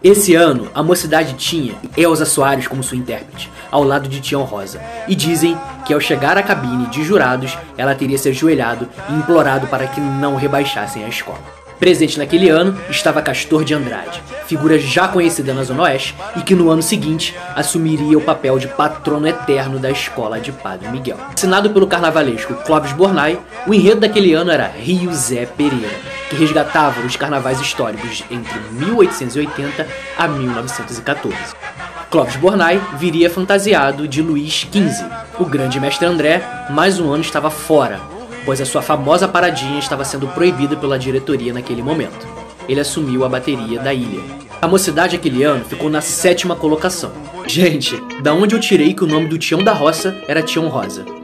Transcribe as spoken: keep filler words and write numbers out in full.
Esse ano, a mocidade tinha Elza Soares como sua intérprete, ao lado de Tião Rosa, e dizem que ao chegar à cabine de jurados, ela teria se ajoelhado e implorado para que não rebaixassem a escola. Presente naquele ano estava Castor de Andrade, figura já conhecida na Zona Oeste e que no ano seguinte assumiria o papel de patrono eterno da escola de Padre Miguel. Assinado pelo carnavalesco Clóvis Bornai, o enredo daquele ano era Rio Zé Pereira, que resgatava os carnavais históricos entre mil oitocentos e oitenta a mil novecentos e quatorze. Clóvis Bornai viria fantasiado de Luís quinze. O grande mestre André mais um ano estava fora, pois a sua famosa paradinha estava sendo proibida pela diretoria naquele momento. Ele assumiu a bateria da ilha. A mocidade aquele ano ficou na sétima colocação. Gente, da onde eu tirei que o nome do Tião da Roça era Tião Rosa?